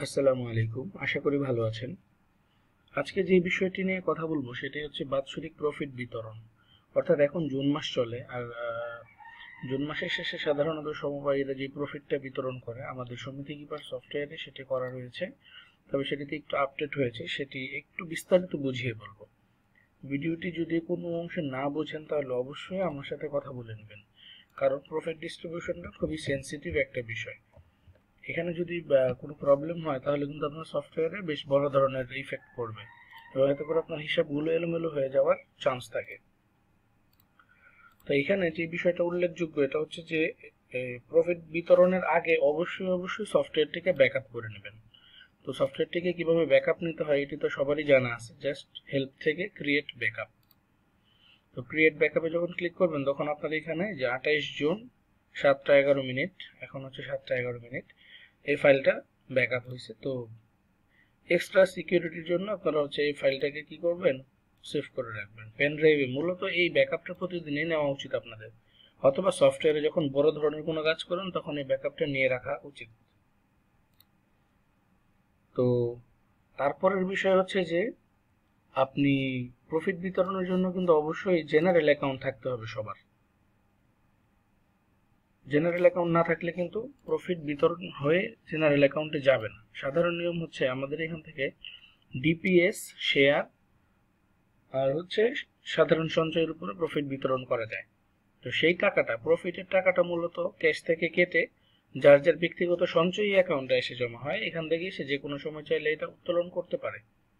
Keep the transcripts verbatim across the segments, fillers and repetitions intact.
আসসালামু আলাইকুম, আশা করি ভালো আছেন। আজকে যে বিষয়টি নিয়ে কথা বলবো সেটাই হচ্ছে বাৎসরিক প্রফিট বিতরণ। অর্থাৎ এখন জুন মাস চলে, আর আহ, জুন মাসের শেষে সাধারণত সমবায়ীরা যে প্রফিটটা বিতরণ করে আমাদের সমিতি কিপার সফটওয়্যারে সেটি করা রয়েছে। তবে সেটিতে একটু আপডেট হয়েছে, সেটি একটু বিস্তারিত বুঝিয়ে বলবো। ভিডিওটি যদি কোনো অংশে না বোঝেন তাহলে অবশ্যই আমার সাথে কথা বলে নেবেন, কারণ প্রফিট ডিস্ট্রিবিউশনটা খুবই সেন্সিটিভ একটা বিষয়। এখানে যদি কোনো প্রবলেম হয় তাহলে কিন্তু আপনার সফটওয়্যারে বেশ বড় ধরনের ইফেক্ট পড়বে এবং এতে করে আপনার হিসাবগুলো এলোমেলো হয়ে যাওয়ার চান্স থাকে। তো এখানে যে বিষয়টা উল্লেখযোগ্য এটা হচ্ছে যে প্রফিট বিতরণের আগে অবশ্যই অবশ্যই সফটওয়্যারটিকে ব্যাকআপ করে নেবেন। তো সফটওয়্যারটিকে কিভাবে ব্যাকআপ নিতে হয় এটি তো সবারই জানা আছে, জাস্ট হেল্প থেকে ক্রিয়েট ব্যাকআপ। তো ক্রিয়েট ব্যাকআপে যখন ক্লিক করবেন তখন আপনার এখানে যে আঠাইশ জুন সাতটা এগারো মিনিট, এখন হচ্ছে সাতটা এগারো মিনিট, এই ফাইলটা ব্যাকআপ হয়েছে। তো এক্সট্রা সিকিউরিটির জন্য আপনারা হচ্ছে এই ফাইলটাকে কি করবেন, সেভ করে রাখবেন পেন ড্রাইভে। মূলত এই ব্যাকআপটা প্রতিদিনই নেওয়া উচিত আপনাদের, অথবা সফটওয়্যারে যখন বড় ধরনের কোনো কাজ করেন তখন এই ব্যাকআপটা নিয়ে রাখা উচিত। তো তারপরের বিষয় হচ্ছে যে আপনি প্রফিট বিতরণের জন্য কিন্তু অবশ্যই জেনারেল অ্যাকাউন্ট থাকতে হবে সবার। জেনারেল অ্যাকাউন্ট না থাকলে কিন্তু প্রফিট বিতরণ হয়ে জেনারেল অ্যাকাউন্টে যাবে না। সাধারণ নিয়ম হচ্ছে আমাদের এখান থেকে ডিপিএস, শেয়ার আর হচ্ছে সাধারণ সঞ্চয়ের উপরে প্রফিট বিতরণ করা যায়। তো সেই টাকাটা, প্রফিটের টাকাটা মূলত ক্যাশ থেকে কেটে যার যার ব্যক্তিগত সঞ্চয়ী অ্যাকাউন্টে এসে জমা হয়। এখান থেকে সে যে কোনো সময় চাইলে এটা উত্তোলন করতে পারে।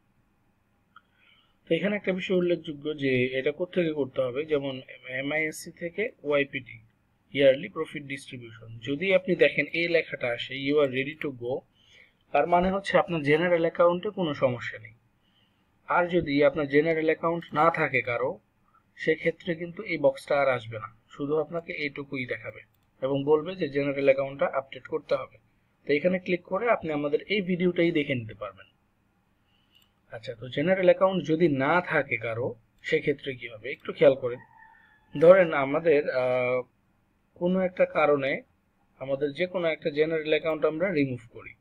তো এখানে একটা বিষয় উল্লেখযোগ্য যে এটা কোত্থেকে করতে হবে, যেমন এমআইএসসি থেকে ওয়াইপিডি, ইয়ারলি প্রফিট ডিস্ট্রিবিউশন। যদি আপনি দেখেন এই লেখাটা আসে you are ready to go, তার মানে হচ্ছে আপনার জেনারেল অ্যাকাউন্টে কোনো সমস্যা নেই। আর যদি আপনার জেনারেল অ্যাকাউন্ট না থাকে কারো, সেক্ষেত্রে কিন্তু এই বক্সটা আর আসবে না, শুধু আপনাকে এইটুকুই দেখাবে এবং বলবে যে জেনারেল অ্যাকাউন্টটা আপডেট করতে হবে। তো এখানে ক্লিক করে আপনি আমাদের এই ভিডিওটাই দেখে নিতে পারবেন। আচ্ছা, তো জেনারেল অ্যাকাউন্ট যদি না থাকে কারো, সেক্ষেত্রে কি হবে একটু খেয়াল করেন। ধরেন আমাদের কোনো একটা কারণে আমাদের যে কোনো একটা জেনারেল অ্যাকাউন্ট আমরা রিমুভ করি।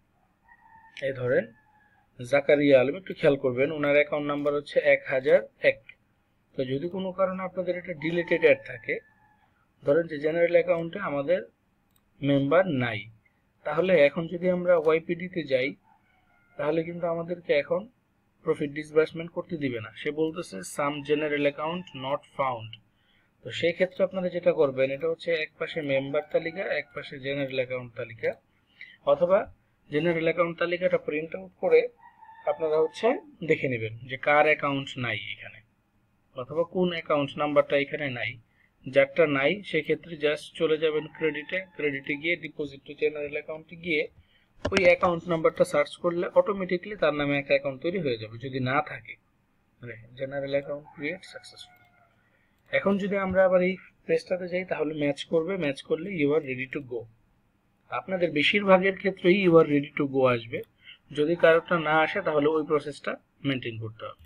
এই ধরেন জাকারিয়া আলম, একটু খেয়াল করবেন ওনার অ্যাকাউন্ট নাম্বার হচ্ছে এক হাজার এক। তো যদি কোনো কারণে আপনাদের এটা ডিলেটেড অ্যাড থাকে, ধরেন যে জেনারেল অ্যাকাউন্টে আমাদের মেম্বার নাই, তাহলে এখন যদি আমরা ওয়াইপিডিতে যাই তাহলে কিন্তু আমাদেরকে এখন প্রফিট ডিসবার্সমেন্ট করতে দিবে না। সে বলতেছে some general account not found. তো সেই ক্ষেত্রে আপনারা যেটা করবেন, এটা হচ্ছে এক পাশে মেম্বার তালিকা, এক পাশে জেনারেল অ্যাকাউন্ট তালিকা, অথবা জেনারেল অ্যাকাউন্ট তালিকাটা প্রিন্ট আউট করে আপনারা হচ্ছে দেখে নেবেন যে কার অ্যাকাউন্ট নাই এখানে, অথবা কোন অ্যাকাউন্ট নাম্বারটা এখানে নাই। যারটা নাই সেক্ষেত্রে জাস্ট চলে যাবেন ক্রেডিটে, ক্রেডিটে গিয়ে ডিপোজিট টু জেনারেল অ্যাকাউন্টে গিয়ে ওই অ্যাকাউন্ট নাম্বারটা সার্চ করলে অটোমেটিকলি তার নামে একটা অ্যাকাউন্ট তৈরি হয়ে যাবে যদি না থাকে। General account create successful. এখন যদি আমরা আবার এই পেজটাতে যাই তাহলে ম্যাচ করবে, ম্যাচ করলে you are ready to go. আপনাদের বেশিরভাগের ক্ষেত্রেই you are ready to go আসবে। যদি কারোটা না আসে তাহলে ওই প্রসেসটা মেনটেন করতে হবে।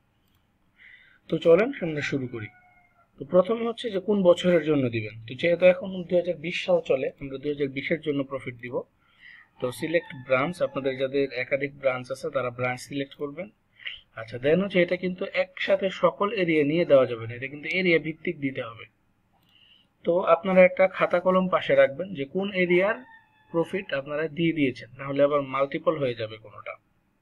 তো চলেন আমরা শুরু করি। তো প্রথমে হচ্ছে যে কোন বছরের জন্য দিবেন। তো যেহেতু এখন দুই হাজার বিশ সাল চলে, আমরা দুই হাজার বিশের জন্য প্রফিট দিব। তো সিলেক্ট ব্রাঞ্চ, আপনাদের যাদের একাধিক ব্রাঞ্চ আছে তারা ব্রাঞ্চ সিলেক্ট করবেন। আচ্ছা, দেন হচ্ছে এটা কিন্তু একসাথে সকল এরিয়া নিয়ে দেওয়া যাবে না, এটা কিন্তু এরিয়া ভিত্তিক দিতে হবে। তো আপনারা একটা খাতা কলম পাশে রাখবেন যে কোন এরিয়ার প্রফিট আপনারা দিয়ে দিয়েছেন, নাহলে আবার মাল্টিপল হয়ে যাবে কোনোটা।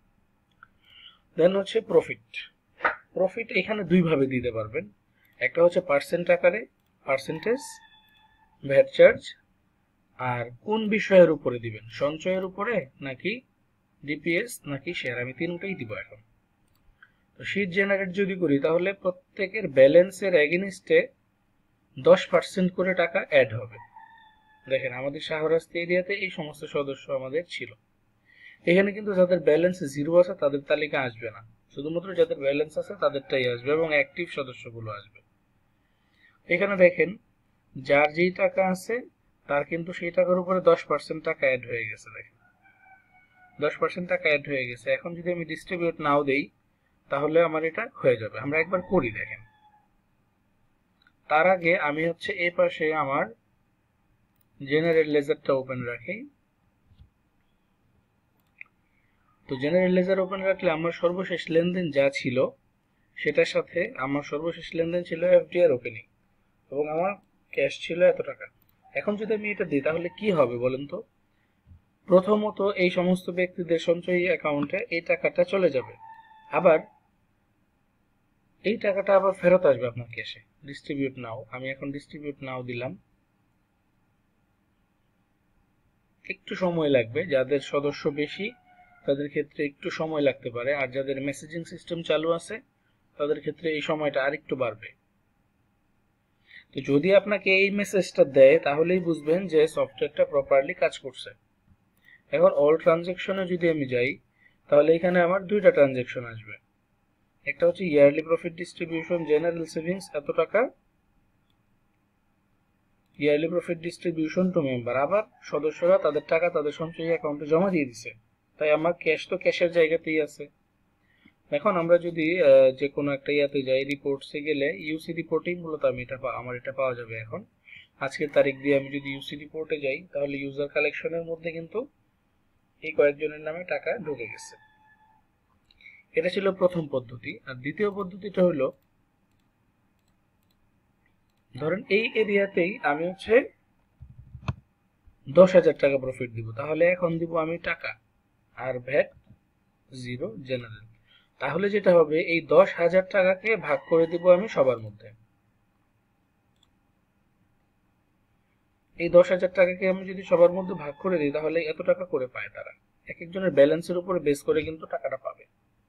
দেন হচ্ছে প্রফিট। প্রফিট এখানে দুই ভাবে দিতে পারবেন, একটা হচ্ছে পার্সেন্ট আকারে, পার্সেন্টেজ, ভ্যাট চার্জ, আর কোন বিষয়ের উপরে দিবেন, সঞ্চয়ের উপরে নাকি ডিপিএস নাকি শেয়ার, আমি তিনটাই দিব এখন। তো শীট জেনারেট যদি করি তাহলে প্রত্যেকের ব্যালেন্সের এগেইনস্টে দশ পার্সেন্ট করে টাকা অ্যাড হবে। দেখেন আমাদের শাহরাস্তি এরিয়াতে এই সমস্ত সদস্য আমাদের ছিল। এখানে কিন্তু যাদের ব্যালেন্স জিরো আছে তাদের তালিকা আসবে না, শুধুমাত্র যাদের ব্যালেন্স আছে তাদেরটাই আসবে এবং অ্যাক্টিভ সদস্যগুলো আসবে। এখানে দেখেন যার যেই টাকা আছে তার কিন্তু সেই টাকার উপরে দশ পার্সেন্ট টাকা অ্যাড হয়ে গেছে। দেখেন দশ পার্সেন্ট টাকা অ্যাড হয়ে গেছে। এখন যদি আমি ডিস্ট্রিবিউট নাও দেই তাহলে আমার এটা হয়ে যাবে। আমরা একবার করি দেখেন। তার আগে আমি হচ্ছে এই পাশে আমার জেনারেল লেজারটা ওপেন রাখি। তো জেনারেল লেজার ওপেন রাখলে আমার সর্বশেষ লেনদেন যা ছিল সেটার সাথে আমার সর্বশেষ লেনদেন ছিল এফডিআর ওপেনিং এবং আমার ক্যাশ ছিল এত টাকা। এখন যদি আমি এটা দিই তাহলে কি হবে বলেন তো? প্রথমত এই সমস্ত ব্যক্তিদের সঞ্চয়ী অ্যাকাউন্টে এই টাকাটা চলে যাবে, আবার এই টাকাটা আবার ফেরত আসবে আপনার ক্যাশে। ডিস্ট্রিবিউট নাও, আমি এখন ডিস্ট্রিবিউট নাও দিলাম। একটু সময় লাগবে, যাদের সদস্য বেশি তাদের ক্ষেত্রে একটু সময় লাগতে পারে, আর যাদের মেসেজিং সিস্টেম চালু আছে তাদের ক্ষেত্রে এই সময়টা আরেকটু বাড়বে। তো যদি আপনাকে এই মেসেজটা দেয় তাহলেই বুঝবেন যে সফটওয়্যারটা প্রপারলি কাজ করছে। এখন অল ট্রানজ্যাকশনে যদি আমি যাই তাহলে এখানে আমার দুইটা ট্রানজ্যাকশন আসবে। একটা হচ্ছে yearly profit distribution general savings এত টাকা, yearly profit distribution to member, আবার সদস্যরা তাদের টাকা তাদের সঞ্চয়ী অ্যাকাউন্টে জমা দিয়ে দিছে, তাই আমার ক্যাশ তো ক্যাশের জায়গাতেই আছে। এখন আমরা যদি যে কোনো একটা ইয়াতে যাই, রিপোর্টসে গেলে ইউসি রিপোর্টেই মূলত আমি এটা আমার এটা পাওয়া যাবে। এখন আজকের তারিখ দিয়ে আমি যদি ইউসি রিপোর্টে যাই তাহলে ইউজার কালেকশনের মধ্যে কিন্তু এই কয়েকজনের নামে টাকা ঢুকে গেছে। এটা ছিল প্রথম পদ্ধতি। আর দ্বিতীয় পদ্ধতিটা হলো, ধরেন এই এরিয়াতেই আমি হচ্ছে দশ হাজার টাকা প্রফিট দিব, তাহলে এখন দিব আমি টাকা আর ভ্যাট জিরো জেনারেল। তাহলে যেটা হবে এই দশ হাজার টাকাকে ভাগ করে দিব আমি সবার মধ্যে। এই দশ হাজার টাকাকে আমি যদি সবার মধ্যে ভাগ করে দিই তাহলে এত টাকা করে পায় তারা। এক একজনের ব্যালেন্সের উপরে বেস করে কিন্তু টাকাটা পাবে।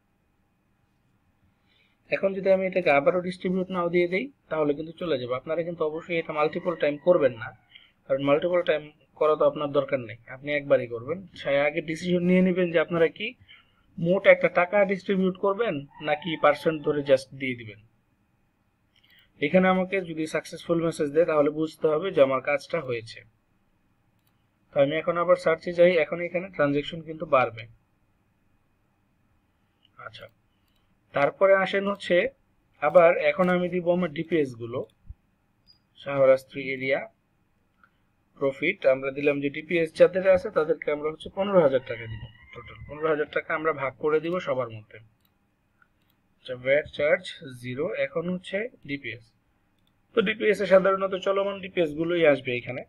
এখন যদি আমি এটাকে আবারও ডিস্ট্রিবিউট নাও দিয়ে দেই তাহলে কিন্তু চলে যাবে। আপনারা কিন্তু অবশ্যই এটা মাল্টিপল টাইম করবেন না, কারণ মাল্টিপল টাইম করা তো আপনার দরকার নেই, আপনি একবারই করবেন। আগে ডিসিশন নিয়ে নেবেন যে আপনারা কি মোট একটা টাকা ডিস্ট্রিবিউট করবেন নাকি পার্সেন্ট ধরে জাস্ট দিয়ে দিবেন। এখানে আমাকে যদি সাকসেসফুল মেসেজ দেয় তাহলে বুঝতে হবে যে আমার কাজটা হয়েছে। তো আমি এখন আবার সার্চে যাই, এখন এখানে ট্রানজ্যাকশন কিন্তু বাড়বে। আচ্ছা, তারপরে আসেন হচ্ছে আবার এখন আমি দিব আমার ডিপিএস গুলো, শাহরাস্ত্রী এরিয়া প্রফিট আমরা দিলাম যে ডিপিএস যাদের আছে তাদেরকে আমরা হচ্ছে পনেরো হাজার টাকা দিব। টোটাল পনেরো হাজার টাকা আমরা ভাগ করে দিব সবার মধ্যে। আচ্ছা, ভ্যাট চার্জ জিরো। এখন হচ্ছে ডিপিএস, তো ডিপিএস এ সাধারণত চলমান ডিপিএস গুলোই আসবে এখানে।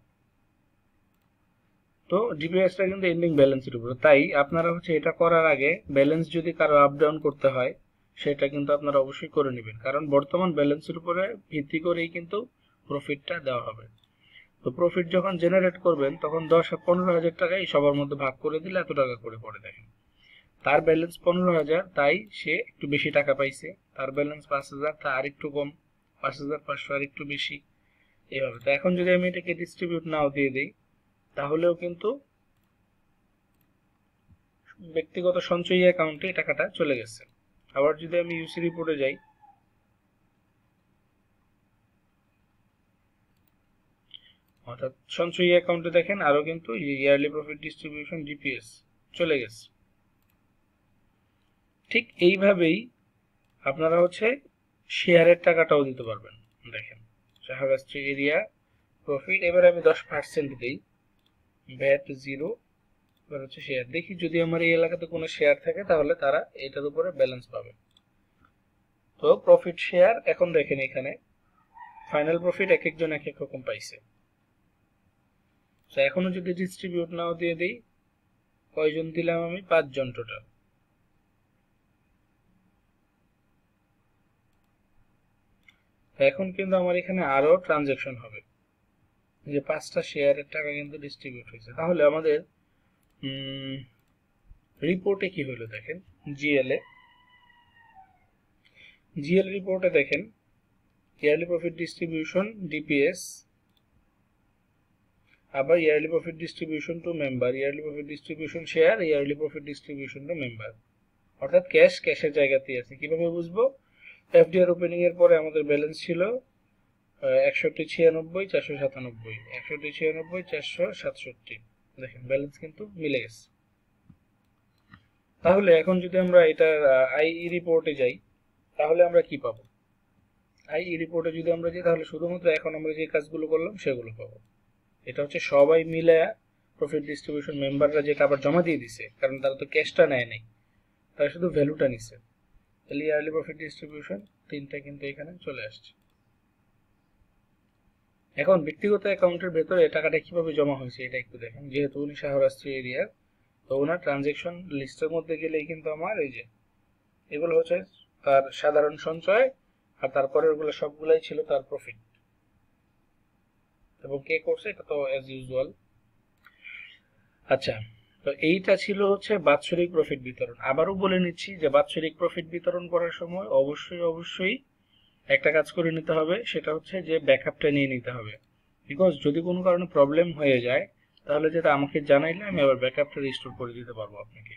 তো ডিপিএসটা কিন্তু এন্ডিং ব্যালেন্সের উপরে, তাই আপনারা হচ্ছে এটা করার আগে ব্যালেন্স যদি কারো আপ ডাউন করতে হয় সেটা কিন্তু আপনারা অবশ্যই করে নেবেন, কারণ বর্তমান ব্যালেন্সের উপরে ভিত্তি করেই কিন্তু প্রফিটটা দেওয়া হবে। তো প্রফিট যখন জেনারেট করবেন তখন দশ পনেরো হাজার টাকাই সবার মধ্যে ভাগ করে দিলে এত টাকা করে পড়ে। দেখেন তার ব্যালেন্স পনেরো হাজার, তাই সে একটু বেশি টাকা পাইছে। তার ব্যালেন্স পাঁচ হাজার, তা আর একটু কম, পাঁচ হাজার পাঁচশো আর একটু বেশি, এইভাবে। তো এখন যদি আমি এটাকে ডিস্ট্রিবিউট নাও দিয়ে দিই তাহলেও কিন্তু ব্যক্তিগত সঞ্চয়ী অ্যাকাউন্টে টাকাটা চলে গেছে। আবার যদি আমি ইউসি রিপোর্টে যাই, অর্থাৎ সঞ্চয়ী অ্যাকাউন্টে দেখেন আরো কিন্তু ইয়ারলি প্রফিট ডিস্ট্রিবিউশন ডিপিএস চলে গেছে। ঠিক এইভাবেই আপনারা হচ্ছে শেয়ারের টাকাটাও দিতে পারবেন। দেখেন শাহরাস্ত্রী এরিয়া প্রফিট, এবার আমি দশ পার্সেন্ট দিই, ভ্যাট জিরো, এবার হচ্ছে শেয়ার। দেখি যদি আমার এই এলাকাতে কোনো শেয়ার থাকে তাহলে তারা এটার উপরে ব্যালেন্স পাবে। তো প্রফিট শেয়ার এখন দেখেন এখানে ফাইনাল প্রফিট এক একজন এক এক রকম পাইছে। তো এখনো যদি ডিস্ট্রিবিউট নাও দিয়ে দিই, কয়জন দিলাম আমি? পাঁচজন টোটাল। এখন কিন্তু আমার এখানে আরো ট্রানজাকশন হবে, যে পাঁচটা শেয়ারের টাকা কিন্তু ডিস্ট্রিবিউট হয়েছে। তাহলে আমাদের রিপোর্টে কি হলো দেখেন, জিএল এ জিএল রিপোর্টে দেখেন ইয়ারলি প্রফিট ডিস্ট্রিবিউশন ডিপিএস, আবার yearly profit distribution to member, yearly profit distribution share, yearly profit distribution to member, অর্থাৎ ক্যাশ ক্যাশের জায়গাতেই আছে। কিভাবে বুঝবো? এফডিআর ওপেনিং এর পরে আমাদের ব্যালেন্স ছিল একষট্টি ছিয়ানব্বই চারশো সাতানব্বই, একষট্টি ছিয়ানব্বই চারশো সাতষট্টি। দেখেন ব্যালেন্স কিন্তু মিলে গেছে। তাহলে এখন যদি আমরা এটার আইই রিপোর্টে যাই তাহলে আমরা কি পাবো? আইই রিপোর্টে যদি আমরা যাই তাহলে শুধুমাত্র এখন আমরা যে কাজগুলো করলাম সেগুলো পাবো। এটা হচ্ছে সবাই মিলে প্রফিট ডিস্ট্রিবিউশন মেম্বাররা যেটা আবার জমা দিয়ে দিছে, কারণ তারা তো ক্যাশটা নেয় নাই, তারা শুধু ভ্যালুটা নিচ্ছে। তাহলে ইয়ারলি প্রফিট ডিস্ট্রিবিউশন তিনটা কিন্তু এখানে চলে আসছে। এখন ব্যক্তিগত অ্যাকাউন্টের ভেতরে টাকাটা কিভাবে জমা হয়েছে এটা একটু দেখেন। যেহেতু উনি শাহরাস্ত্রী এরিয়ার, তো ওনার ট্রানজেকশন লিস্টের মধ্যে গেলেই কিন্তু আমার এই যে এগুলো হচ্ছে তার সাধারণ সঞ্চয়, আর তারপরে ওগুলো সবগুলাই ছিল তার প্রফিট, এবং কে করছে এটা তো অ্যাজ ইউজুয়াল। আচ্ছা, তো এইটা ছিল হচ্ছে বাৎসরিক প্রফিট বিতরণ। আবারও বলে নিচ্ছি যে বাৎসরিক প্রফিট বিতরণ করার সময় অবশ্যই অবশ্যই একটা কাজ করে নিতে হবে, সেটা হচ্ছে যে ব্যাকআপটা নিয়ে নিতে হবে। বিকজ যদি কোনো কারণে প্রবলেম হয়ে যায় তাহলে যেটা আমাকে জানাইলে আমি আবার ব্যাকআপটা রিস্টোর করে দিতে পারবো আপনাকে।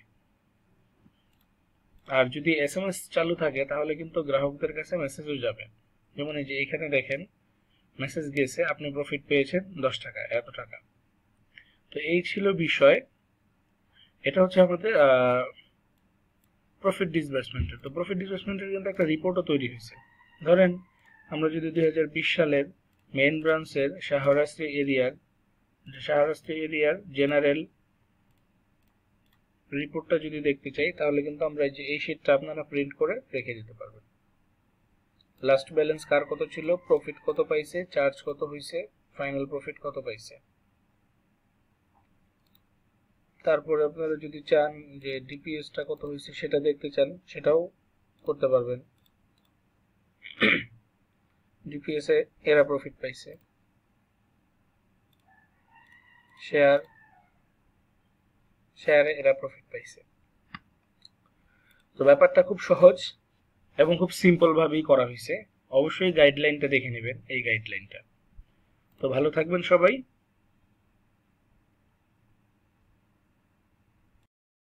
আর যদি এস এম এস চালু থাকে তাহলে কিন্তু গ্রাহকদের কাছে মেসেজও যাবে। যেমন এই যে এখানে দেখেন মেসেজ গেছে, আপনি প্রফিট পেয়েছেন দশ টাকা, এত টাকা। তো এই ছিল বিষয়। এটা হচ্ছে আমাদের প্রফিট ডিসবার্সমেন্টের। তো প্রফিট ডিসবার্সমেন্টের কিন্তু একটা রিপোর্টও তৈরি হয়েছে। ধরেন আমরা যদি দুই হাজার বিশ সালের মেইন ব্রাঞ্চের শাহরাস্ত্রী এরিয়ার শাহরাস্ত্রী এরিয়ার জেনারেল রিপোর্টটা যদি দেখতে চাই তাহলে কিন্তু আমরা যে এই শীটটা আপনারা প্রিন্ট করে রেখে দিতে পারবেন। লাস্ট ব্যালেন্স কার কত ছিল, প্রফিট কত পাইছে, চার্জ কত হয়েছে, ফাইনাল প্রফিট কত পাইছে। তারপরে আপনারা যদি চান যে ডিপিএসটা কত হয়েছে সেটা দেখতে চান, সেটাও করতে পারবেন। ডিপিএস এ এরা প্রফিট পাইছে, শেয়ার শেয়ারে এরা প্রফিট পাইছে। তো ব্যাপারটা খুব সহজ এবং খুব সিম্পল ভাবেই করা হয়েছে। অবশ্যই গাইডলাইনটা দেখে নেবেন, এই গাইডলাইনটা। তো ভালো থাকবেন সবাই।